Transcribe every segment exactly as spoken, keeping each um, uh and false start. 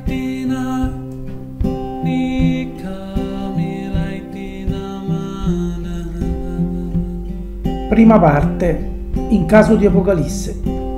Prima parte, in caso di Apocalisse.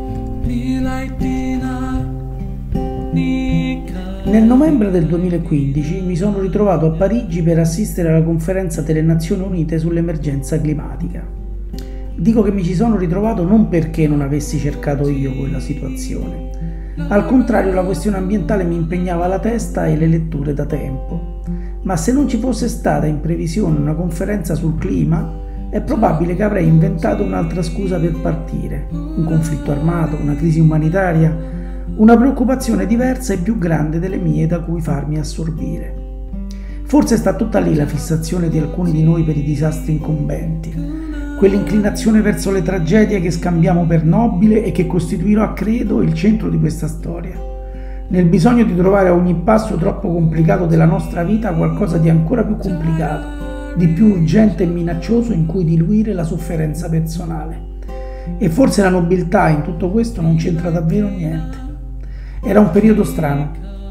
Nel novembre del duemilaquindici mi sono ritrovato a Parigi per assistere alla conferenza delle Nazioni Unite sull'emergenza climatica. Dico che mi ci sono ritrovato non perché non avessi cercato io quella situazione. Al contrario, la questione ambientale mi impegnava la testa e le letture da tempo. Ma se non ci fosse stata in previsione una conferenza sul clima, è probabile che avrei inventato un'altra scusa per partire. Un conflitto armato, una crisi umanitaria, una preoccupazione diversa e più grande delle mie da cui farmi assorbire. Forse sta tutta lì la fissazione di alcuni di noi per i disastri incombenti, quell'inclinazione verso le tragedie che scambiamo per nobile e che costituirà, credo, il centro di questa storia, nel bisogno di trovare a ogni passo troppo complicato della nostra vita qualcosa di ancora più complicato, di più urgente e minaccioso in cui diluire la sofferenza personale. E forse la nobiltà in tutto questo non c'entra davvero niente. Era un periodo strano.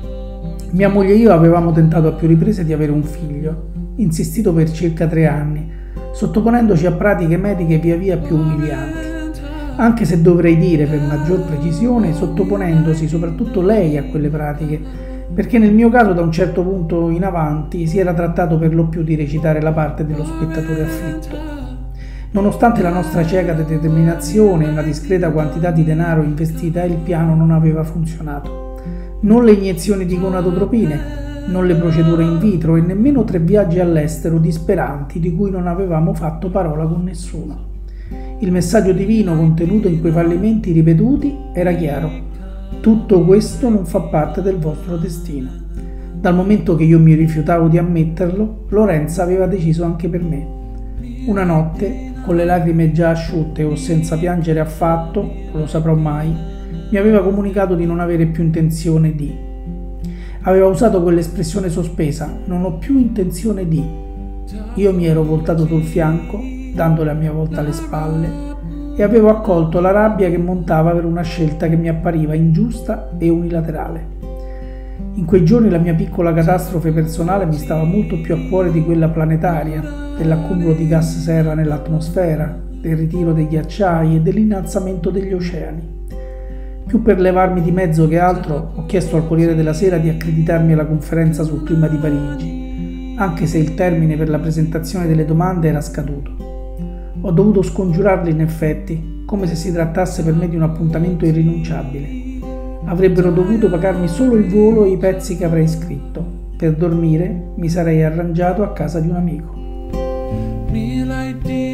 Mia moglie e io avevamo tentato a più riprese di avere un figlio, insistito per circa tre anni, sottoponendoci a pratiche mediche via via più umilianti, anche se dovrei dire per maggior precisione sottoponendosi soprattutto lei a quelle pratiche, perché nel mio caso da un certo punto in avanti si era trattato per lo più di recitare la parte dello spettatore afflitto. Nonostante la nostra cieca determinazione e una discreta quantità di denaro investita, il piano non aveva funzionato. Non le iniezioni di gonadotropine, non le procedure in vitro e nemmeno tre viaggi all'estero disperanti di cui non avevamo fatto parola con nessuno. Il messaggio divino contenuto in quei fallimenti ripetuti era chiaro: tutto questo non fa parte del vostro destino. Dal momento che io mi rifiutavo di ammetterlo, Lorenza aveva deciso anche per me. Una notte, con le lacrime già asciutte o senza piangere affatto, non lo saprò mai, mi aveva comunicato di non avere più intenzione di. Aveva usato quell'espressione sospesa: non ho più intenzione di. Io mi ero voltato sul fianco, dandole a mia volta le spalle, e avevo accolto la rabbia che montava per una scelta che mi appariva ingiusta e unilaterale. In quei giorni la mia piccola catastrofe personale mi stava molto più a cuore di quella planetaria, dell'accumulo di gas serra nell'atmosfera, del ritiro dei ghiacciai e dell'innalzamento degli oceani. Più per levarmi di mezzo che altro, ho chiesto al Corriere della Sera di accreditarmi alla conferenza sul clima di Parigi, anche se il termine per la presentazione delle domande era scaduto. Ho dovuto scongiurarli in effetti, come se si trattasse per me di un appuntamento irrinunciabile. Avrebbero dovuto pagarmi solo il volo e i pezzi che avrei scritto. Per dormire mi sarei arrangiato a casa di un amico.